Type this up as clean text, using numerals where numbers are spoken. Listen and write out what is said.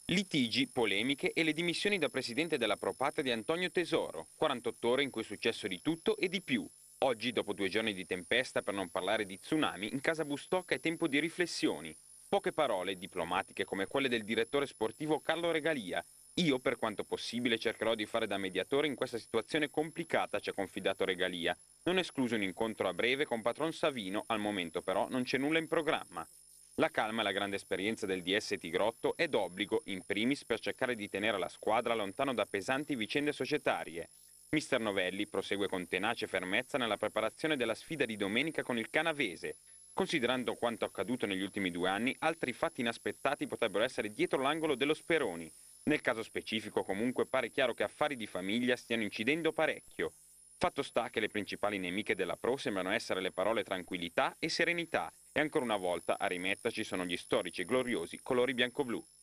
Litigi, polemiche e le dimissioni da presidente della Pro Patria di Antonio Tesoro. 48 ore in cui è successo di tutto e di più. Oggi, dopo 2 giorni di tempesta, per non parlare di tsunami, in casa Bustocca è tempo di riflessioni. Poche parole, diplomatiche come quelle del direttore sportivo Carlo Regalia. Io, per quanto possibile, cercherò di fare da mediatore in questa situazione complicata, ci ha confidato Regalia. Non escluso un incontro a breve con patron Savino, al momento però non c'è nulla in programma. La calma e la grande esperienza del DS Tigrotto è d'obbligo, in primis per cercare di tenere la squadra lontano da pesanti vicende societarie. Mister Novelli prosegue con tenace fermezza nella preparazione della sfida di domenica con il Canavese. Considerando quanto accaduto negli ultimi 2 anni, altri fatti inaspettati potrebbero essere dietro l'angolo dello Speroni. Nel caso specifico, comunque, pare chiaro che affari di famiglia stiano incidendo parecchio. Fatto sta che le principali nemiche della Pro sembrano essere le parole tranquillità e serenità, e ancora una volta a rimetterci sono gli storici e gloriosi colori bianco-blu.